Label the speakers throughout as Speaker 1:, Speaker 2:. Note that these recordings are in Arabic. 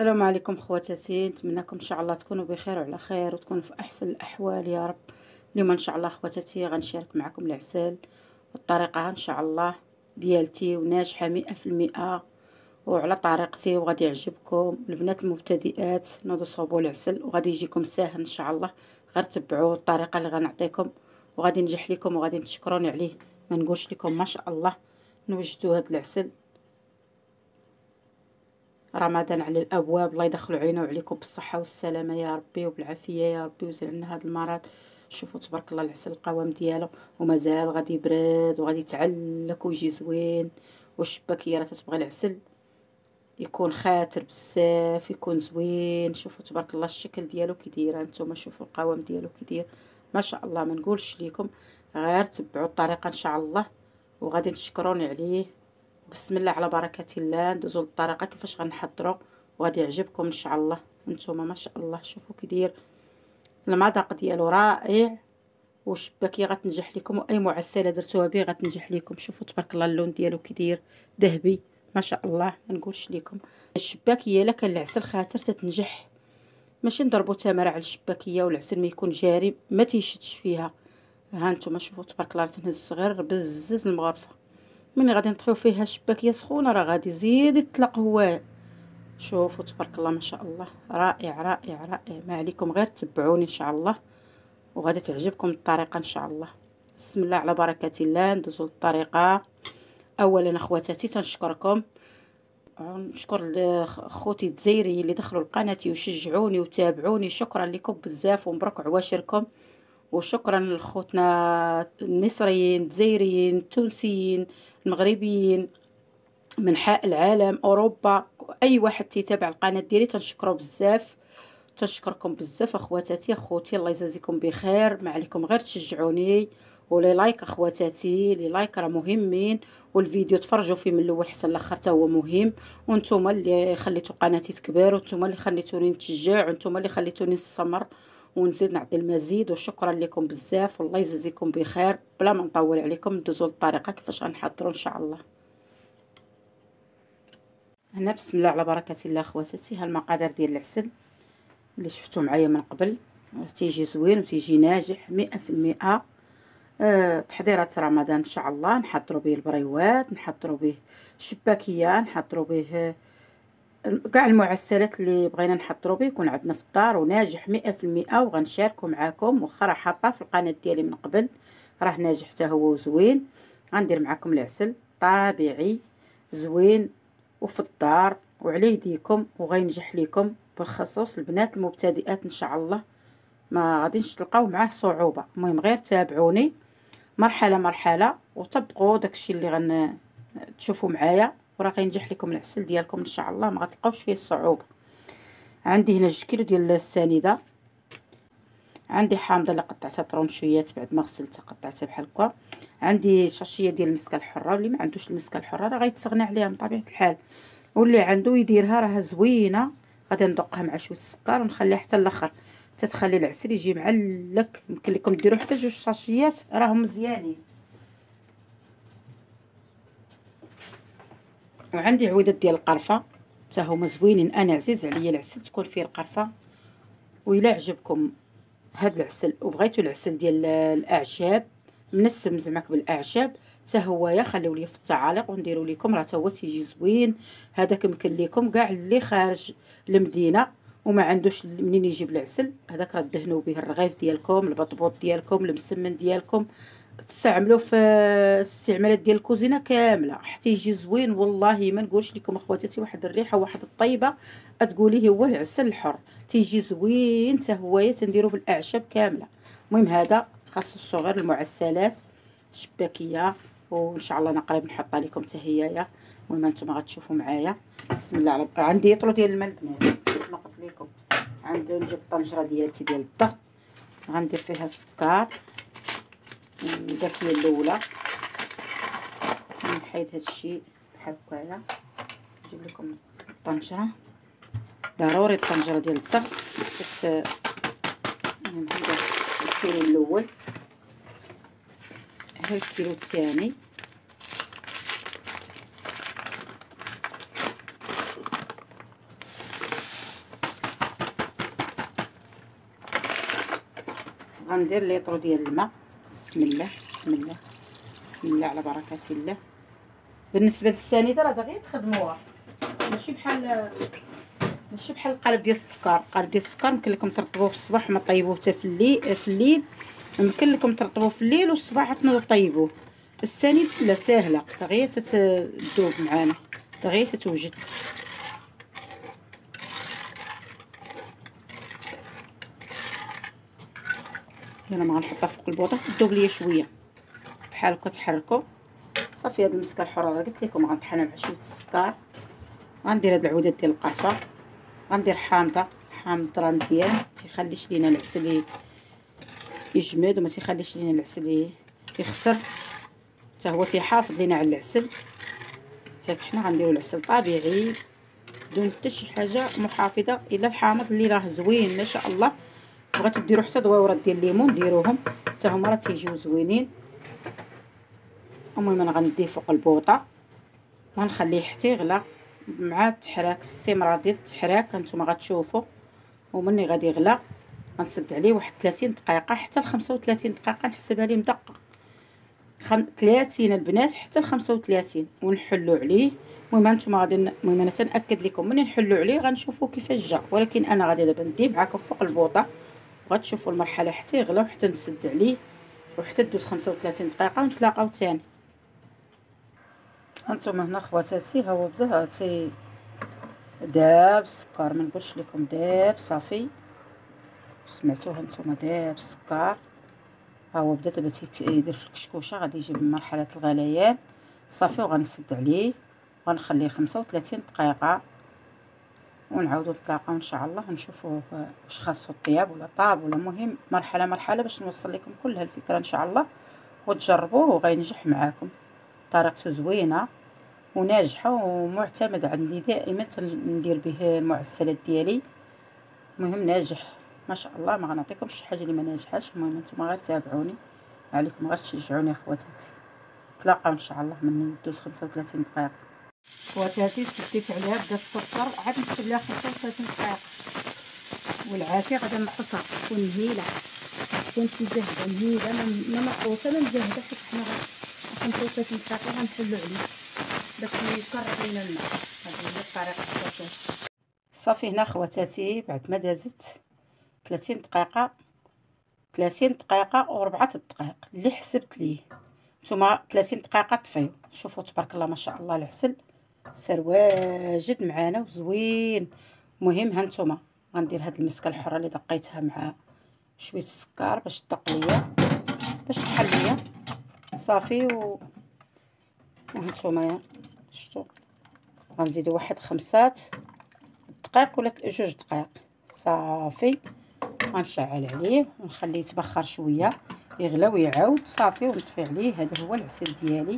Speaker 1: السلام عليكم خواتاتي، نتمنىكم ان شاء الله تكونوا بخير وعلى خير وتكونوا في احسن الاحوال يا رب. اليوم ان شاء الله خواتاتي غنشارك معكم العسل والطريقه ان شاء الله ديالتي وناجحه 100%، وعلى طريقتي وغادي يعجبكم البنات المبتدئات. نوضوا صوبوا العسل وغادي يجيكم ساهل ان شاء الله، غير تبعوا الطريقه اللي غنعطيكم وغادي ينجح لكم وغادي تشكروني عليه. ما نقولش لكم ما شاء الله نوجدوا هذا العسل. رمضان على الابواب، الله يدخلوا علينا وعليكم بالصحه والسلامه يا ربي وبالعافيه يا ربي، ويزيل عنا هذا المرض. شوفوا تبارك الله العسل القوام ديالو ومازال غادي يبرد وغادي يتعلك ويجي زوين. والشباكيه راه تتبغي العسل يكون خاتر بزاف، يكون زوين. شوفوا تبارك الله الشكل ديالو كي دايره، نتوما شوفوا القوام ديالو كي داير ما شاء الله. ما نقولش لكم، غير تبعوا الطريقه ان شاء الله وغادي تشكروني عليه. بسم الله على بركه الله. ندوزو للطريقه كيفاش غنحضروا وغادي يعجبكم ان شاء الله. نتوما ما شاء الله شوفوا كي داير المذاق ديالو رائع، والشباكيه غتنجح لكم واي معسله درتوها به غتنجح لكم. شوفوا تبارك الله اللون ديالو كي داير ذهبي ما شاء الله. ما نقولش لكم الشباكيه الا كان العسل خاطر تتنجح، ماشي نضربوا تمره على الشباكيه والعسل ما يكون جاري ما تيشدش فيها. ها نتوما شوفوا تبارك الله تنهز غير بزز المغرفه. ملي غادي نطفيو فيها الشباكيه سخونه راه غادي يزيد يطلق هواء. شوفوا تبارك الله ما شاء الله رائع رائع رائع. ما عليكم غير تبعوني ان شاء الله وغادي تعجبكم الطريقه ان شاء الله. بسم الله على بركه الله. ندوزو للطريقه. اولا اخواتاتي تنشكركم، نشكر خوتي الجزائريين اللي دخلوا لقناتي وشجعوني وتابعوني. شكرا لكم بزاف ومبروك عواشركم. وشكرا لخوتنا المصريين الجزائريين التونسيين المغربيين من انحاء العالم اوروبا، اي واحد تيتابع القناه ديالي تنشكرو بزاف. تنشكركم بزاف اخواتاتي اخوتي، الله يجازيكم بخير. ما عليكم غير تشجعوني ولي لايك اخواتاتي، لي لايك راه مهمين، والفيديو تفرجوا فيه من الاول حتى الاخر حتى هو مهم. وانتم اللي خليتوا قناتي تكبر، وانتم اللي خليتوني نتشجع، وانتم اللي خليتوني نستمر ونزيد نعطي المزيد. وشكرا لكم بزاف والله يجازيكم بخير. بلا ما نطول عليكم ندوزو للطريقه كيفاش غنحضروا ان شاء الله. هنا بسم الله على بركه الله اخواتاتي، ها المقادير ديال العسل اللي شفتوا معايا من قبل. تيجي زوين وتيجي ناجح 100%. تحضيرات رمضان ان شاء الله نحضروا به البريوات، نحضروا به الشباكيه، نحضروا به كاع المعسلات اللي بغينا نحضروا به يكون عندنا في الدار وناجح 100%. وغنشاركوا معكم واخا راه حاطه في القناه ديالي من قبل راه ناجح حتى هو زوين. غندير معكم العسل طبيعي زوين وفي الدار وعلى يديكم وغينجح لكم، بالخصوص البنات المبتدئات ان شاء الله ما غاديش تلقاو معاه صعوبه. المهم غير تابعوني مرحله مرحله وطبقوا داكشي اللي تشوفوا معايا وراه غينجح لكم العسل ديالكم ان شاء الله، ما غتلقاوش فيه الصعوبه. عندي هنا 2 كيلو ديال السنيده، عندي حامضه اللي قطعتها طرونشيات بعد ما غسلتها قطعتها بحال هكا. عندي شاشيه ديال المسكه الحره، اللي ما عندوش المسكه الحره راه غيتستغنى عليها من طبيعه الحال، واللي عنده يديرها راها زوينه. غادي ندقها مع شويه السكر ونخليها حتى الاخر تتخلي العسل يجي معلك. يمكن لكم ديروا حتى 2 شاشيات راهم مزيانين. وعندي عويدات ديال القرفه حتى هما زوينين. انا عزيز عليا العسل تكون فيه القرفه. وإلا عجبكم هاد العسل وبغيتوا العسل ديال الاعشاب منسم زعما بالاعشاب حتى هو خليو لي في التعاليق ونديروا لكم، راه حتى هو تيجي زوين. هذاك يمكن لكم كاع اللي خارج المدينه وما عندوش منين يجيب العسل، هذاك راه دهنوا به الرغيف ديالكم، البطبوط ديالكم، المسمن ديالكم، تستعملوا في الاستعمالات ديال الكوزينه كامله حتى يجي زوين. والله ما نقولش لكم اخواتاتي واحد الريحه واحد الطيبه تقولي هو العسل الحر تيجي زوين حتى هو. تنديروا بالاعشاب كامله. المهم هذا خاص الصغير المعسلات الشباكيه، وان شاء الله انا قريب نحطها لكم حتى هيايا. المهم انتم غتشوفوا معايا. بسم الله على عندي طرو ديال الماء البنات نسيت ما قلت لكم. عندي نجيب الطنجره ديالتي ديال الضغط غندير فيها السكر. داك هي الاولى نحيد هادشي بحال هكايا. نجيب لكم الطنجره، ضروري الطنجره ديال الضغط. هذا الكيلو الاول، ها الكيلو الثاني، غندير ليطرو ديال الماء. بسم الله بسم الله بسم الله على بركه الله. بالنسبه للسنيده راه دغيا تخدموها، ماشي بحال القالب ديال السكر. القالب ديال السكر يمكن لكم ترطبوه في الصباح وما طيبوه حتى في الليل يمكن لكم ترطبوه في الليل والصباح تنوضوا طيبوه. السنيد لا ساهله دغيا تتذوب معانا، دغيا تتوجد. انا ما غنحطها فوق البوطه تذوب ليا شويه بحال هكا تحركوا صافي. هاد المسكه الحره راه قلت لكم غنطحنها مع شويه السكر. غندير هاد العودات ديال القرفه، غندير حامضه. الحامض راه مزيان تيخليش لينا العسل يجمد وما تيخليش لينا العسل يخسر، حتى هو تيحافظ لينا على العسل. ياك حنا غنديروا العسل طبيعي بدون حتى شي حاجه محافظه الا الحامض اللي راه زوين ما شاء الله. بغيتو ديروا حتى دويورات ديال الليمون ديروهم حتى هما راه تيجيو زوينين. المهم انا غنديه فوق البوطه وغنخليه حتى يغلى مع التحراك. الاستمرار ديال التحراك هانتوما غتشوفوا. ومني غادي يغلى غنسد عليه واحد 30 دقيقه حتى ل 35 دقيقه، نحسبها ليه مدقق 30 البنات حتى ل 35 ونحلو عليه. المهم هانتوما غادي المهم انا تنأكد لكم مني نحلو عليه غنشوفوا كيفاش جا، ولكن انا غادي دابا نديه معاكم فوق البوطه وغتشوفوا المرحله حتى يغلى وحتى نسد عليه وحتى دوز 35 دقيقه ونتلاقاو ثاني. هانتوما هنا خواتاتي ها هو بدا تي داب السكر، ما نقولش لكم داب صافي. سمعتوه هانتوما داب السكر. ها هو بدا دابا تيدير في الكشكوشه غادي يجي بمرحله الغليان صافي. وغنسد عليه وغنخليه 35 دقيقه ونعاودو نتلاقاو ان شاء الله ونشوفوا واش خاصو الطياب ولا طاب ولا. مهم مرحله مرحله باش نوصل لكم كل هالفكره ان شاء الله وتجربوه وغينجح معاكم. طريقته زوينه وناجحه ومعتمد عندي دائما ندير به المعسلات ديالي. المهم ناجح ما شاء الله، ما غنعطيكمش شي حاجه اللي ما ناجحاش. المهم نتوما غير تابعوني، عليكم غير تشجعوني يا خواتاتي. نتلاقاو ان شاء الله من دوز 35 دقيقه. خواتاتي سديت عليها بدا السكر عاد نكتب لها 35 دقيقه والعافيه غادي نقصها تكون مهيله تكون مجهده مهيله ما مقوسه ما مجهده، حيت حنا 35 دقيقه غنحلو عليه باش يكرر لينا الماء. هذه هي الطريقه خواتاتي. صافي هنا خواتاتي بعد ما دازت 30 دقيقه 30 دقيقه و4 دقائق اللي حسبت ليه. نتوما 30 دقيقه طفيو. شوفوا تبارك الله ما شاء الله العسل صار واجد معانا وزوين. المهم هانتوما غندير هاد المسكه الحره اللي دقيتها مع شويه السكر باش تدق ليا باش تحل ليا صافي. وهانتوما شفتوا غنزيدو واحد 5 دقائق ولا 2 دقائق صافي. غنشعل عليه ونخليه يتبخر شويه يغلى ويعاود صافي ونطفي عليه. هذا هو العسل ديالي.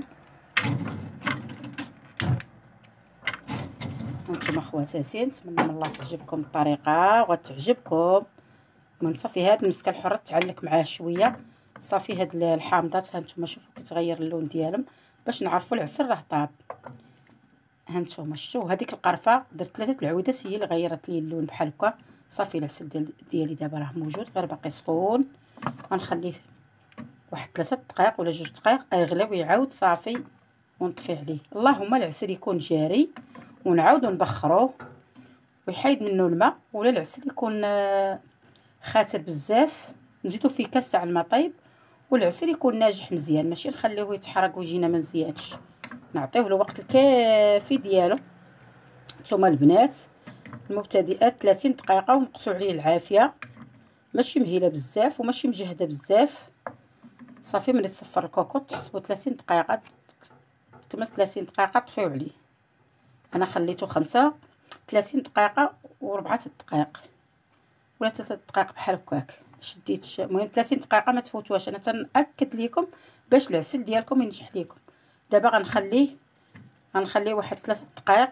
Speaker 1: هانتوما خواتاتي نتمنى من الله تعجبكم الطريقه وغتعجبكم. المهم صافي هاد المسكه الحره تعلق معاه شويه صافي. هاد الحامضات هانتوما شوفوا كيتغير اللون ديالهم باش نعرفوا العسل راه طاب. هانتوما شفتوا هذيك القرفه درت 3 العويدات هي اللي غيرت لي اللون بحال هكا صافي. العسل ديالي دابا راه موجود غير باقي سخون. غنخليه واحد 3 دقائق ولا 2 دقائق يغلى ويعاود صافي ونطفي عليه. اللهم العسل يكون جاري ونعاودو نبخروه ويحيد منه الماء، ولا العسل يكون خاتر بزاف نزيدو فيه كاس تاع الماء طيب، والعسل يكون ناجح مزيان ماشي نخليوه يتحرق ويجينا ما مزيانش. نعطيوه الوقت الكافي ديالو. نتوما البنات المبتدئات 30 دقيقه ونقصوا عليه العافيه، ماشي مهيله بزاف وماشي مجهده بزاف صافي. ملي تصفر الكوكوط تحسبوا 30 دقيقه تكمل 30 دقيقه طفيو عليه. انا خليته 35 دقيقه و4 دقائق ولا 3 دقائق بحال هكاك باش ديت. المهم 30 دقيقه ما تفوتوهاش. انا تنأكد لكم باش العسل ديالكم ينجح لكم. دابا غنخليه واحد 3 دقائق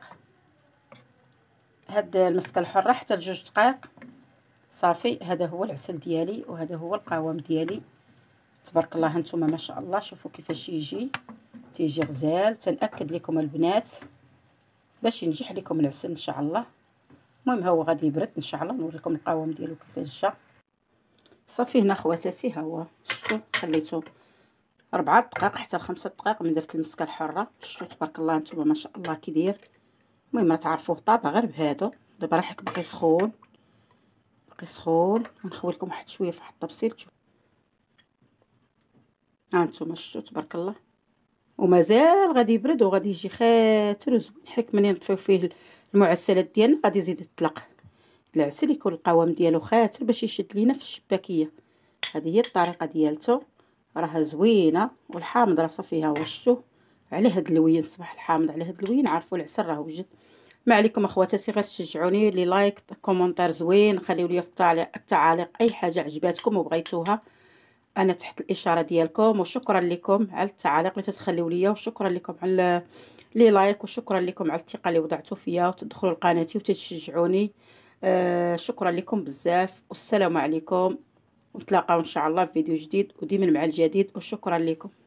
Speaker 1: هاد المسكه الحره حتى ل2 دقائق صافي. هذا هو العسل ديالي وهذا هو القوام ديالي تبارك الله. هانتوما ما شاء الله شوفوا كيفاش تيجي غزال. تنأكد لكم البنات باش ينجح لكم العسل ان شاء الله. المهم ها هو غادي يبرد ان شاء الله نوريكم القوام ديالو كيفاش جا. صافي هنا خواتاتي، ها هو شفتوا خليته 4 دقائق حتى ل5 دقائق من درت المسكه الحره. شفتوا تبارك الله نتوما ما شاء الله كي داير. المهم راه تعرفوه طابع غير بهادو. دابا راه حك باقي سخون، باقي سخون. نخوي لكم واحد شويه في واحد الطبسيل. ها نتوما شفتوا تبارك الله، ومازال غادي يبرد وغادي يجي خاتر وزوين. حيت ملي نطفيو فيه المعسلات ديالنا غادي يزيد يطلق العسل، يكون القوام ديالو خاتر باش يشد لينا في الشباكيه. هذه هي الطريقه ديالته، راها زوينه. والحامض راه صافي ها هو شفتوا على هاد اللوين. صباح الحامض على هاد اللوين، عرفوا العسل راه وجد. ما عليكم اخواتاتي غير تشجعوني لي لايك كومونتير زوين، خليو لي في التعاليق اي حاجه عجباتكم وبغيتوها. انا تحت الاشاره ديالكم. وشكرا لكم على التعاليق اللي تتخليو ليا، وشكرا لكم على لي لايك، وشكرا لكم على الثقه اللي وضعتوا فيا وتدخلوا لقناتي وتشجعوني. شكرا لكم بزاف، والسلام عليكم. ونتلاقاو ان شاء الله في فيديو جديد وديما مع الجديد، وشكرا لكم.